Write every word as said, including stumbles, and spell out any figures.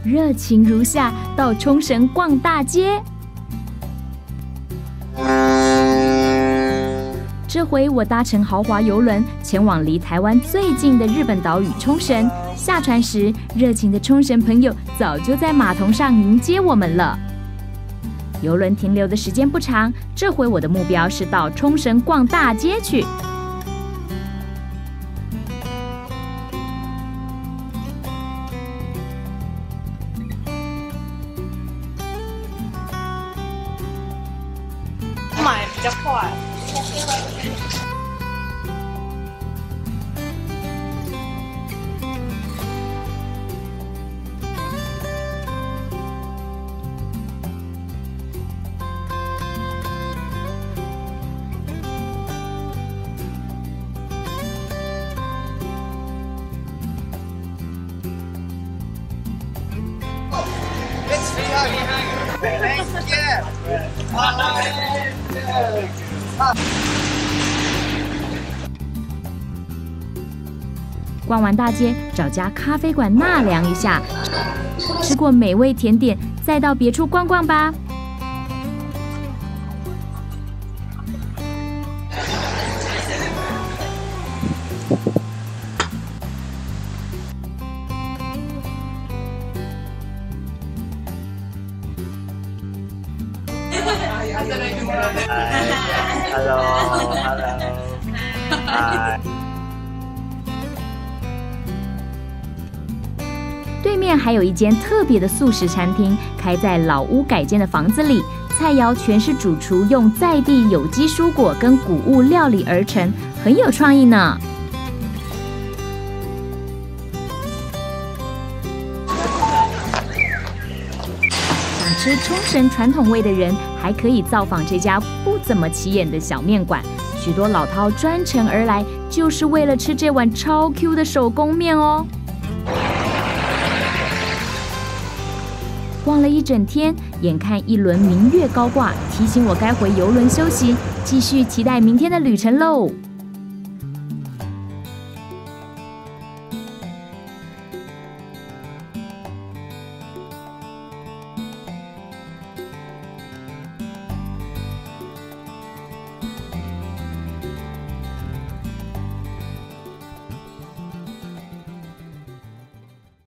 热情如夏，到冲绳逛大街。这回我搭乘豪华邮轮前往离台湾最近的日本岛屿冲绳。下船时，热情的冲绳朋友早就在码头上迎接我们了。邮轮停留的时间不长，这回我的目标是到冲绳逛大街去。 买比较快。 逛完大街，找家咖啡馆纳凉一下，吃过美味甜点，再到别处逛逛吧。 Hello，Hello，嗨。 对面还有一间特别的素食餐厅，开在老屋改建的房子里，菜肴全是主厨用在地有机蔬果跟谷物料理而成，很有创意呢。想吃冲绳传统味的人，还可以造访这家不怎么起眼的小面馆，许多老饕专程而来，就是为了吃这碗超 Q 的手工面哦。逛了一整天，眼看一轮明月高挂，提醒我该回邮轮休息，继续期待明天的旅程喽。